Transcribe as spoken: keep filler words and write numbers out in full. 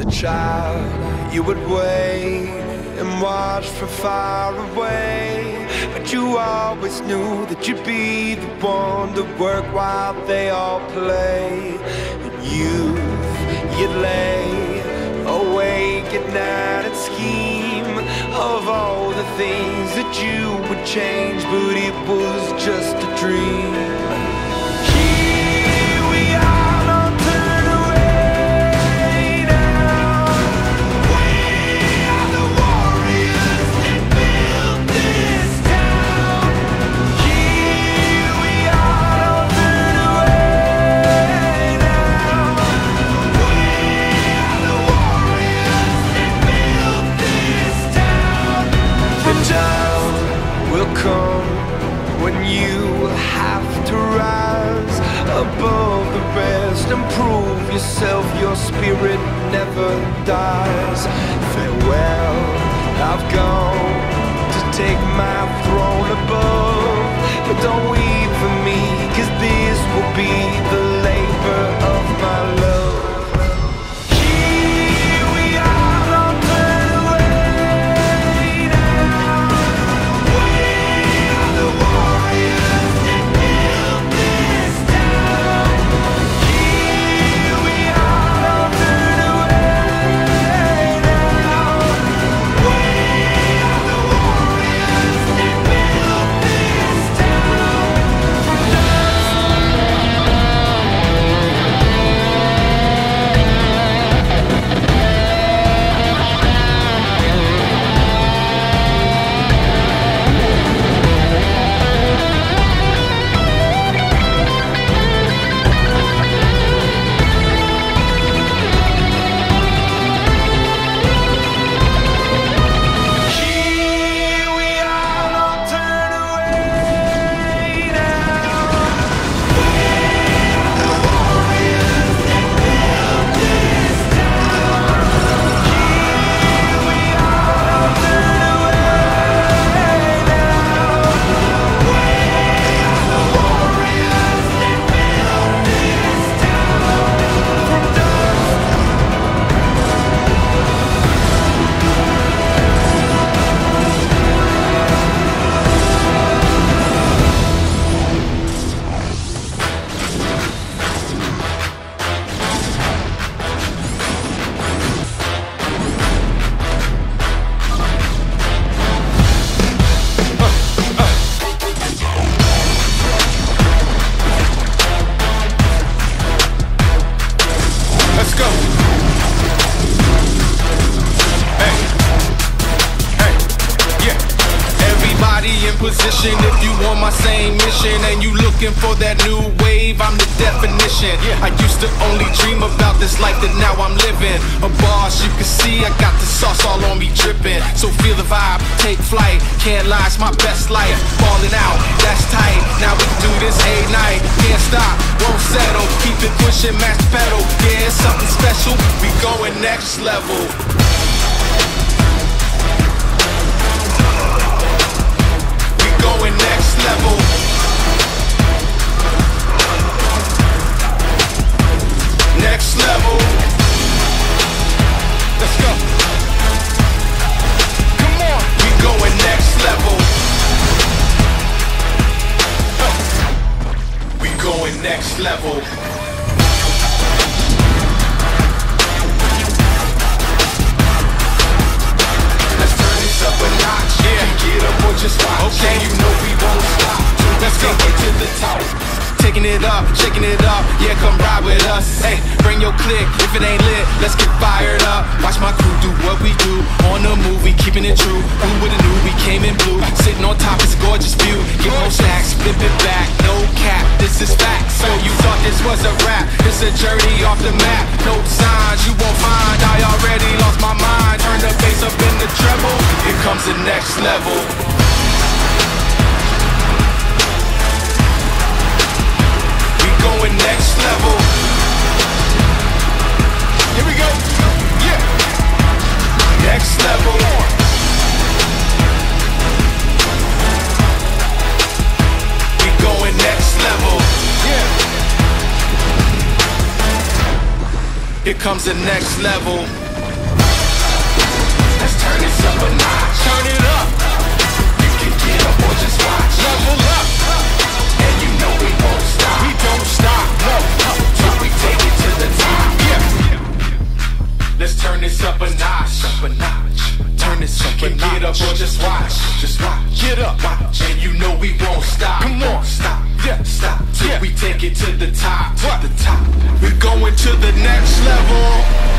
child, you would wait and watch from far away, but you always knew that you'd be the one to work while they all play. And youth, you'd lay awake at night and scheme of all the things that you would change, but it was just a dream. When you have to rise above the rest and prove yourself, your spirit never dies. Farewell, I've gone to take my throne above, but don't weep for me, 'cause this will be the labor of my love. Position if you want my same mission and you looking for that new wave, I'm the definition. I used to only dream about this life that now I'm living. A boss, you can see I got the sauce all on me dripping. So feel the vibe, take flight, can't lie, it's my best life. Falling out, that's tight, now we do this a night. Can't stop, won't settle, keep it pushing, match pedal. Yeah, it's something special, we going next level. Going next level. Next level. Let's go. Come on. We going next level. We going next level. Let's turn this up a notch. Yeah. Get up or just watch. Okay, you know we won't stop. Let's go get to the top. Taking it up, shaking it up, yeah, come ride with us. Hey, bring your click, if it ain't lit, let's get fired up. Watch my crew do what we do, on the move, we keeping it true. Who would've knew we came in blue, sitting on top, it's a gorgeous view. Get more stacks, flip it back, no cap, this is fact. So you thought this was a rap, it's a journey off the map. No signs, you won't find, I already lost my mind. Turn the bass up in the treble, here comes the next level. Going next level. Here we go. Yeah. Next level. We going next level. Yeah. Here comes the next level. turn this up a notch. Turn it up. You can get up or just watch. Level up. And you know we won't stop. We don't stop, no, till we take it to the top. Yeah. Let's turn this up a notch. Up a notch. Turn this up a notch. Get up or just watch. Just watch. Get up. Watch. And you know we won't stop. Come on, stop. Yeah, stop. Till yeah. we take it to the top. To the top. We're going to the next level.